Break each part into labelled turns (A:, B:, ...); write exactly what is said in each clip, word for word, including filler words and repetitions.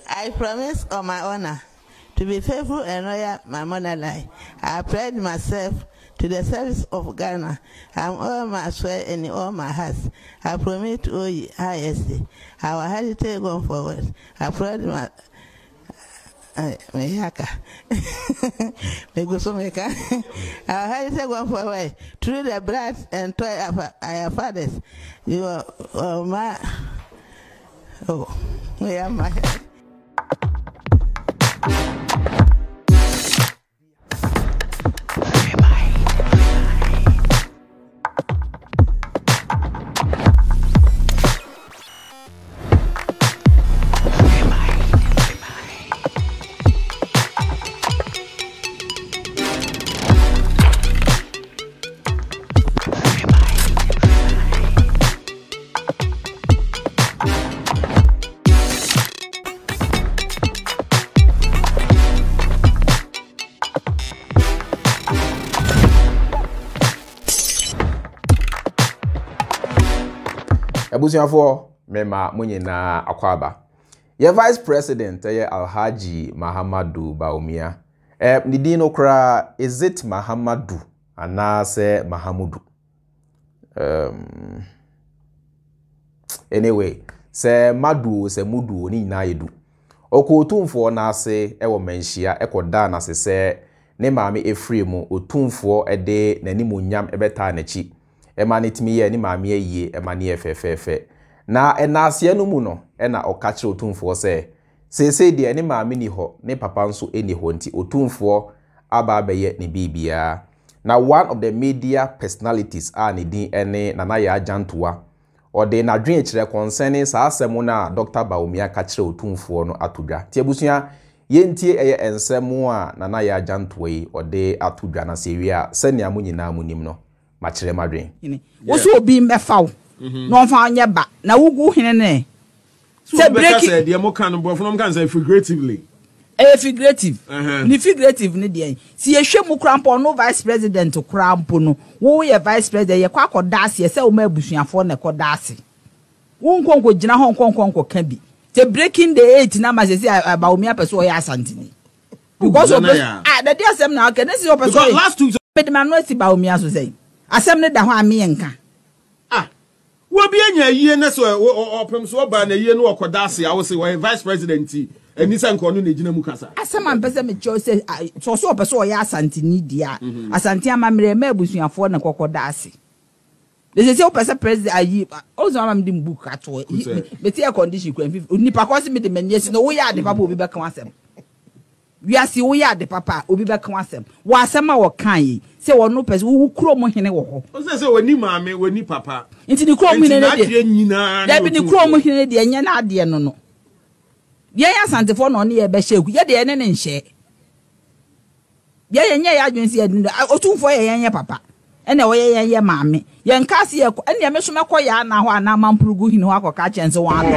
A: I promise on my honor to be faithful and loyal my motherland. I pledge myself to the service of Ghana. I'm all my sweat and all my heart. I promise to owe you highest our heritage going forward. I pledge my Mayaka. Our heritage going forward through the blood and toil of our fathers. You are oh, my oh, we are my.
B: Abusiafo mema munye na akwaba. Ye Vice President ye Alhaji Mahamudu Bawumia. Eh nidi no kra is it Mahamudu anase Mahamudu. Um anyway, se madu se mudu ni nyina yedu. Oko Otumfuo na ase e wo Manhyia ekoda na se se ne maame efree mu Otumfuo ede nanimonyam ebeta nachi. Ema nitimi ye ni maame ye ema ne efefefe na enase no mu no ena okache Otumfuo se sese de ni maame ni ho ne papa nso eni ho nti Otumfuo aba abaye ni bibia na one of the media personalities are ni din ene Nana Yaa Jantuah or de na dwen kire concerning sa asemu na Doctor Bawumia ka kire Otumfuo no atodwa ti abusua yentie eye ensemu a Nana Yaa Jantuah yi ode atodwa na sewia senia mu nyina mu nim no machere madwen
C: wo so obi mbefaw no fa anya ba na wugu hene ne
D: so break say de mo kan bo from kan say figuratively
C: eh figurative ni figurative ni de si ehwe mu krampo no vice president krampo no wo ye vice president ye kwa kodase se wo ma abusuafo na kodase wo nkonko gina ho nkonko kan bi te breaking the eight na ma say Bawumia person o ya Asante ni because of ah the dey asem na okay this is person
D: because last two
C: but man no si Bawumia so say asem ne da ho amienka
D: ah wo bi anya yie ne so opem so ba na yie no okodase a wo say we vice president eni san ko no na gina mu kasa
C: asem am pese me cho say so so opese o ya Asante ni dia Asante amamre ma abusuafo na kokodase they say opese president ayi o zo am dim book ato beti air condition ko nipa ko se me de manyesi no wo ya de papa obi be kan asem we are see wo ya de papa obi be kan asem wo asem a wo kan yi se wo no pese wo kuro mo hene wo ho
D: o se se woni maame woni papa
C: nti ni kuro mo hene de
D: de
C: da bi ni kuro mo hene de enya na ade no no ye ya Asante fo no ne ye be hyeku ye de ene ne nhye ye ye nya ya adwen se ye de Otumfuo ye ye papa ene wo ye ye maame ye nka se ye ene me so me kɔ ya na ho ana mampurugu hene ho akɔka kyense wo ado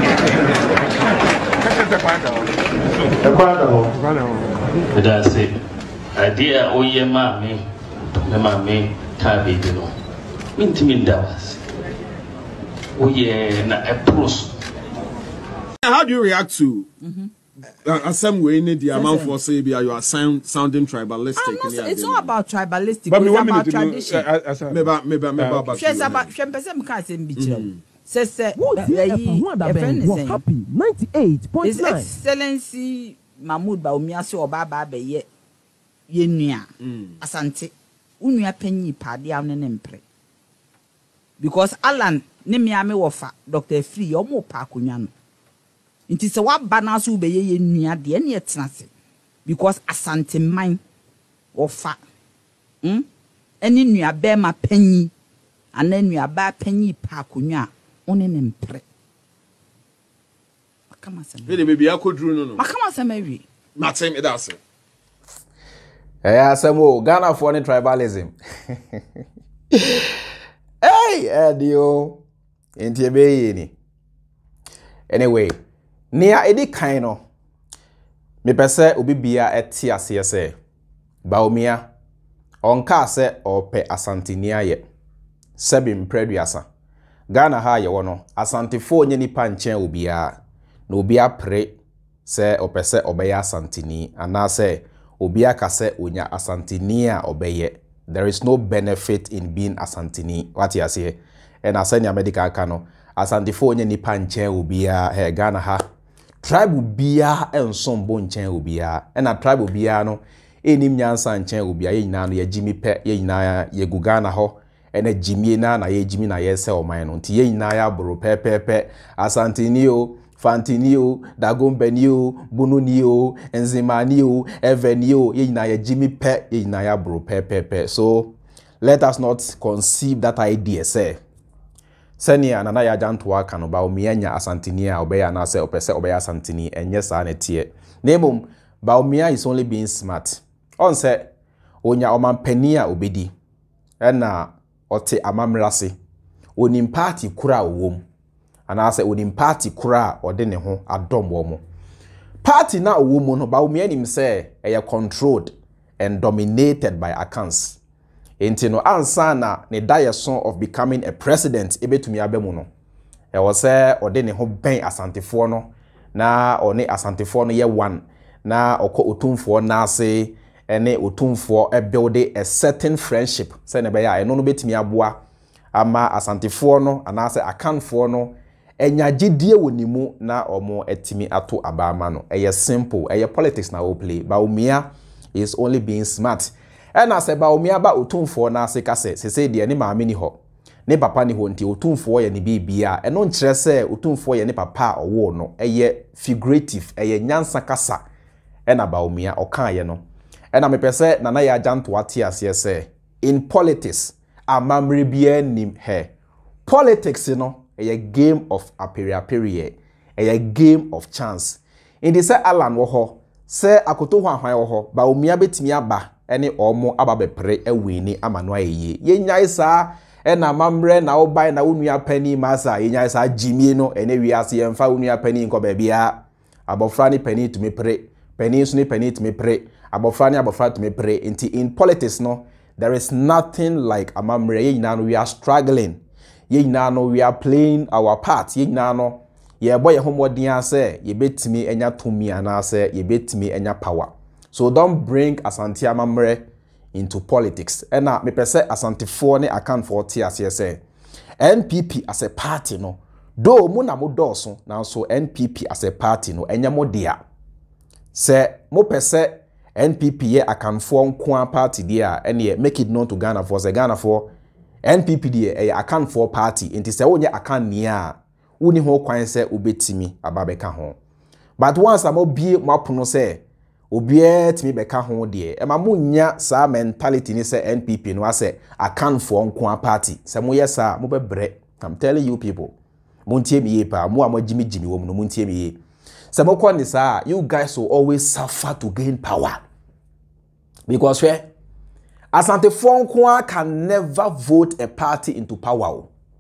E: That's it. Idea oh yeah mommy. The mommy can't be you know. Mintimin dawas. Oh yeah na approach.
D: How do you react to mm-hmm. uh, some way in the amount for say you are sound sounding tribalistic?
C: Not, it's not about tribalistic, but it's about tradition.
D: Maybe maybe maybe about
C: She's about she person can't say be says say
F: happy ninety-eight point nine.
C: His Excellency Mahamudu Bawumia so oba ba be ye ye nua Asante unua panyi pade am ne mpre because Alan ne miame wofa Doctor Free omo pa akonwa no nti se wa ba na so be ye ye nua de ne etenase because Asante man wofa hm eni nua be ma panyi ana nua ba panyi pa akonwa one ne mpre makama sema
D: we dey baby akodru no no
C: makama sema wi
D: matem edase
B: eh asemo Ghana for ne tribalism hey adio enti ebe ni anyway nia edi kan no me pese obi bia eti ase ese Bawumia onka se ope Asante ni aye sebi mpreduasa Ghana ha ye wono Asante fo nye nipa nchen obia na obia pre se opese obeya asantini anase obi aka se onya asantini a obeye. There is no benefit in being asantini. What you say? And asanya medical kano asantefo onye nipa nche obia he Ghana ha tribe obia ensom bo nche obia and a tribe obia no enim nyansa nche obia ye nyina no ye jimi pe ye nyina ye gu Ghana ho ene jimi na na ye jimi na ye se oman no nti ye nyina ya boro pe pe pe asantini o fantini o dagombeni o bununi o enzimani o eveni o ye nyina ye jimi pe ye nyina ya boro pe pe pe. So let us not conceive that idea say Senia Nana Yaa Jantuah kano Bawumia nya asantini a obeya na se opese obeya asantini enye sa na tie. Nemum Bawumia is only being smart. On se onya omampani a obedi. Ena ote amamrase. Onim party kura owom. Ana se onim party kura ode ne ho adom wo mo. Party na owom no Bawumia nim se eye controlled and dominated by accounts. Enti no ansa na ne daye son of becoming a president ebetumi abemu no e wo se ode ne ho ben asantefo no na one asantefo no ye one na okọ Otumfuo na ase ene Otumfuo e build a certain friendship se ne be ya eno no betumi aboa ama asantefo no anase akanfo no enya gidie wonimu na omo etimi ato abama no eye simple eye politics na wo play. Bawumia is only being smart. And as a Bawumia ba Otumfuo na ase kase se se de ne maame ni ho ne papa ni ho nti Otumfuo ye ne bibia eno nkyere se Otumfuo ye ne papa owo no eye figurative eye nyansa kasa ena Bawumia okan ye no ena me pese Nana Yaa Jantuah ti ase se in politics amamre bia nim he politics no eye game of aperiaperi eye game of chance in the say Alan wo ho se akoto ho ahwan wo ho Bawumia betimi aba ene omo ababepre ewini amano ayeye yenyai sa ena mamre na obai na onua pani masa yenyai sa jimie no ene wiase yemfa onua pani nko bebia abofra ni pani tumi pre pani so ni pani tumi pre abofra ni abofra tumi pre nti in politics no there is nothing like amamre yenyina no we are struggling yenyina no we are playing our part yenyina no ye boy homodin ase ye betimi enya tumi anase ye betimi enya power. So don't bring Asante Amamre into politics. And na me pese Asantefo ne account for T S S N P P as a party no. Do mo na mo doso na so N P P as a party no enya mo dia. Se mo pese N P P ye account for nko party dia ene make it known to Ghana for se Ghana for N P P dia e account for party enti se wonye account nia woni ho kwan se obetimi ababeka ho. But once am obie mo apono se obie timi beka ho de e ma munya sa mentality ni se N P P no ase akan for nko party se mo yesa mo bebre. I'm telling you people muntie mi pa mo amagimi gimi wo no muntie mi se mo kwa ni sa you guys will always suffer to gain power because where Asante for nko can never vote a party into power.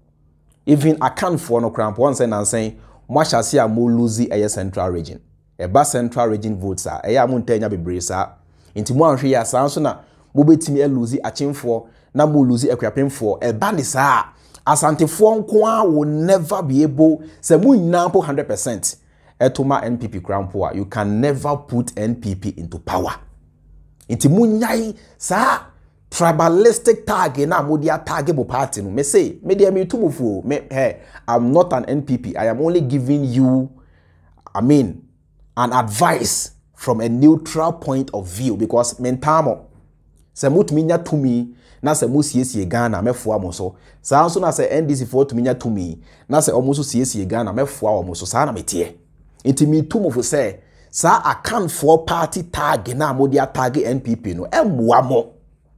B: Even akan for no cramp once and saying mo shall a mo lose a central region. Eba central region votes are eya mo ntanya bebre sa nti mo anhwe ya san so na mo betimi eluzi achimfo na mo luzi ekwapemfo eba ni sa Asantefo nko a will never be able say mo nyina po one hundred percent etoma N P P crampo you can never put N P P into power nti mo nyai sa tribalistic tag na mo dia tag bo party no me say me dia me tumufo me hey I'm not an N P P I am only giving you I mean an advice from a neutral point of view because mentamo se mutumi nya tumi na se mu siesie Ghana mefoa mo so saa nso na se N D C for tumi nya tumi na se omo so siesie Ghana mefoa wo mo so saa na metie enti mi tumo fo se saa akan for party tag na mo dia tag N P P no emwa mo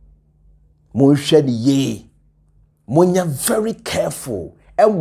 B: mo hwe ni ye mo nya very careful.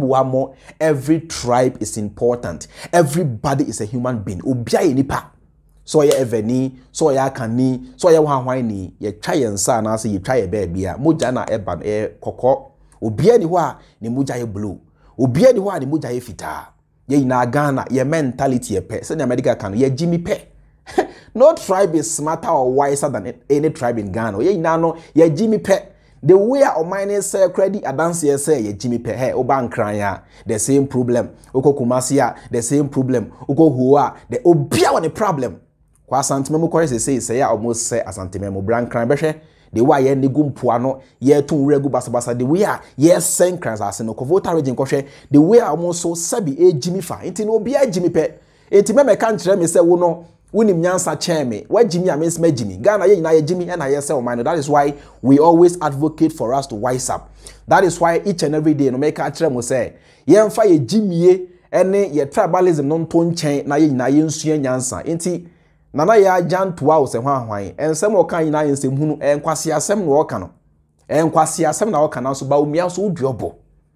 B: Every tribe is important. Everybody is a human being. Obia nipa. So ya eveni, so ya kani, so ya wanwani, ye try and sa na se ye try e baby a moja na eban e koko. Obia ni wa ni moja ye blue. Obia ni wa ni moja ye fita. Ye ina Ghana ye mentality ye pe. Se ni America kan ye Jimmy pe. No tribe is smarter or wiser than any tribe in Ghana. Ye ina no ye Jimmy pe. the way a omine say credit adanse say ye Jimmy pe he oba nkran the same problem oko Kumasi the same problem oko Huwa the obia one problem kwa Asante memo kore say say almost say Asante memo bran kran behwe the way ye negu mpoano ye tun regu basabasa the way a ye sen kran ase no voter region kohwe the way almost so sabi e Jimmy fa enti no obia Jimmy pe enti meme kan kire me say wo no Unim nyansa cheme, why Jimmy and Miss Jimmy? Ghana, ye Jimmy and I say, man. That is why we always advocate for us to wise up. That is why each and every day, no make a trem will say, Yen fire Jimmy, and ye tribalism non tone chain, na ye na yen suen nyansa. Inti Nana Yaa Jantuah se hwan hwan, and some more kind na yen se hunu, and kwasi asem no okano. And kwasi asem na okana so Bawumia so udiobo.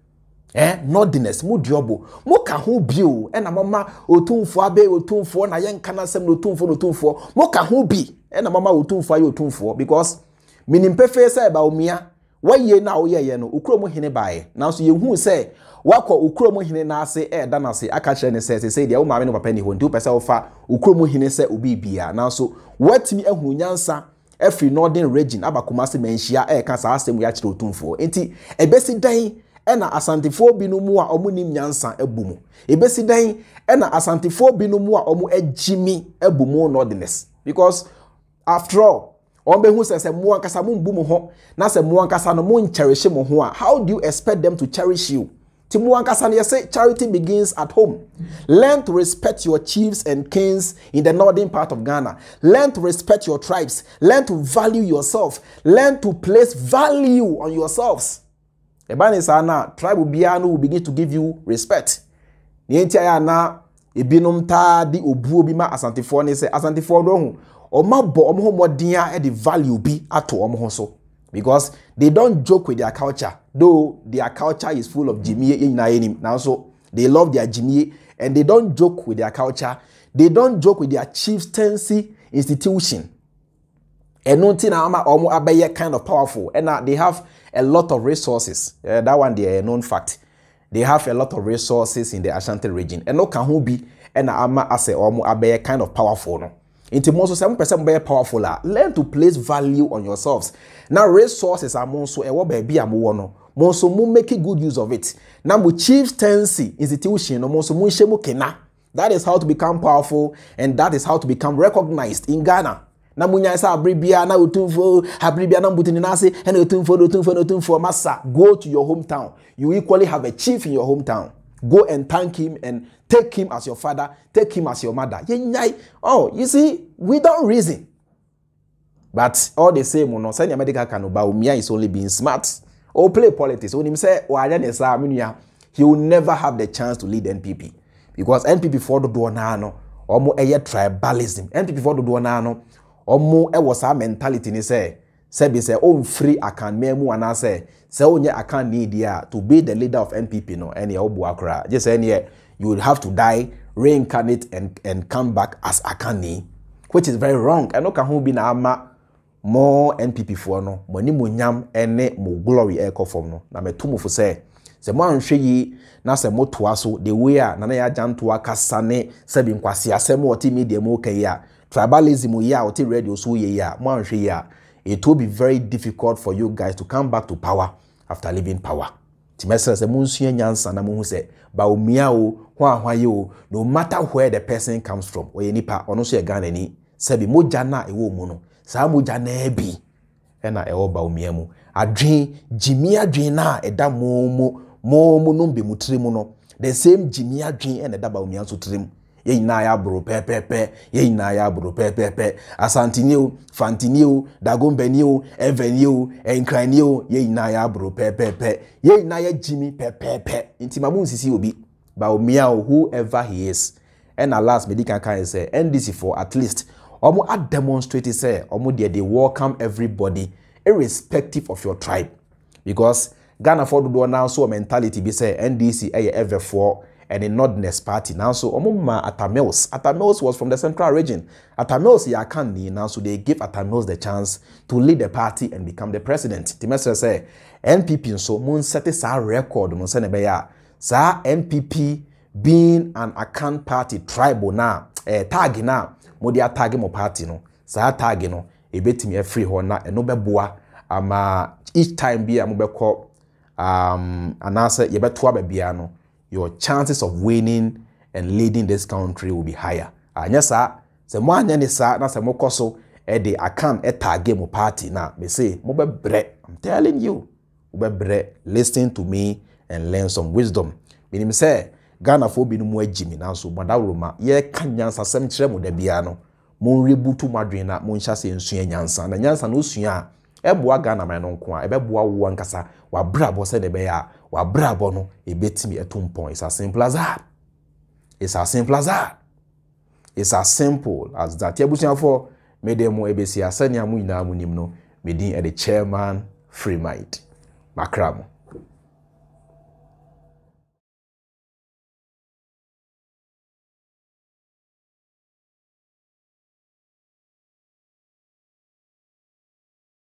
B: Eh, nordiness, mu diobo. Mo ka ho bio, e na mama Otumfuo abe Otumfuo na yen kana sem no Otumfuo no Otumfuo. Mo ka ho bi, e na mama Otumfuo aye Otumfuo because minim pefe say Bawumia, wa ye na wo ye ye no, ukuro mo hene bae. Na so ye hu say, wakọ ukuro mo hene na ase e da na se aka kire ne se se dia wo maame no papa ni ho nti wo pese wo fa ukuro mo hene se obi bia. Na so watimi ehunu nyansa every northern region abakumase Manhyia e ka sa asem ya kire Otumfuo. Enti ebesi dan ena asantefo bi no mu a omu nim nyansa ebumu ebesi dan ena asantefo bi no mu a omu agimi ebumu nordiness because after all on be hu se se mu ankasa mu mbumu ho na se mu ankasa no mu cherish mo ho a how do you expect them to cherish you? Ti mu ankasa no say charity begins at home. Learn to respect your chiefs and kings in the northern part of Ghana. Learn to respect your tribes. Learn to value yourself. Learn to place value on yourselves. Ebane sana tribe bia no will begin to give you respect. Ni enti aya na ebinom ta di obuo bi ma asantefo ne se asantefo do hu o mabo o mo modin a e value bi ato o mo so because they don't joke with their culture, though their culture is full of Jimmy in now so they love their Jimmy and they don't joke with their culture. They don't joke with their chieftaincy institution. And nothing almost abeye kind of powerful, and uh, they have a lot of resources. Uh, that one they are a known fact. They have a lot of resources in the Asante region, and no can who be and ama ase almost abeye kind of powerful. No, into most seven percent be powerful. Learn to place value on yourselves. Now resources are monso e wo baby amu no. Monso mu make good use of it. Now mu chieftaincy institution no monso mu shemu kena. That is how to become powerful, and that is how to become recognized in Ghana. Na munya sa abribia na Otumfuo abribia na mbutini na ase and Otumfuo Otumfuo Otumfuo massa. Go to your hometown. You equally have a chief in your hometown. Go and thank him and take him as your father, take him as your mother. Oh, you see, we don't reason. But all the same, no, senior medical can Bawumia is only being smart or play politics. When him say, he will never have the chance to lead N P P because N P P for the Duanano or more a tribalism. N P P for the Duanano. Omo e was our mentality ni say say be say oh free akan memu ana say say onye akan need ya to be the leader of N P P no any obu akra just any you would have to die, reincarnate and and come back as akani, which is very wrong. I know can who be na ama more N P P for no money mo nyam ene mo glory e ko form no na metumu fo say se mo anhwe yi na se mo toa so the way a Nana Yaa Jantuah kasane se bi nkwase asem oti media mo kai a tribalism ya oti radio so ye ya mo anhwe ya it will be very difficult for you guys to come back to power after leaving power. Timesra se munsua nyansa na mo hu se Bawumia o hwa hwa ye o no matter where the person comes from o ye nipa ono so ye Ghana ni se bi moja na ewo mu no sa moja na ebi e na ewo Bawumia mu adwen Jimmy adwen na eda mo mo mo mo no be mutrimu no the same Jimmy adwen e na eda Bawumia so trimu. Ye na ya bro pepe pe ye na ya bro pepe pe Asante Fantini Dagombeni Eveni Enkrani ye na ya bro pepe pe ye na ya Jimmy pepe pe inti mamu sisi obi Bawumia whoever he is and last medical can say N D C for at least omo a demonstrate say omo they welcome everybody irrespective of your tribe because Ghana for do now so mentality be say N D C eh ever for and a Nordness party. Now, so Omuma Atamils. Atamils was from the central region. Atamils Yakani. Now, so they give Atamils the chance to lead the party and become the president. The message say N P P so moon set a record on Senebeya. Sa N P P being an Akan party tribal now, a tag now, Modia tag mo party no. Sa tag no, a bit me a free horna and no beboa ama each time be a mobeko um anasa yebeto abia no your chances of winning and leading this country will be higher. Anya sa se mo anya ni sa na se mo koso e de akan e target mo party na me say mo be bre. I'm telling you, mo be bre. Listen to me and learn some wisdom. Meaning say Ghana fo bi no mo agimi na so modawroma ye kan nyansa sem kire mo da bia no mo rebutu madwen na mo nhyase nsua nyansa na nyansa no sua eboa Ghana man no nko a ebeboa wo nkasa wa brabo se de be ya wa brabo no ebetimi etumpon. It's as simple as that. It's as simple as that. It's as simple as that. Yabusia for me dem mo ebesi asanya mu nyina mu nim no me din e the chairman free mind makramo.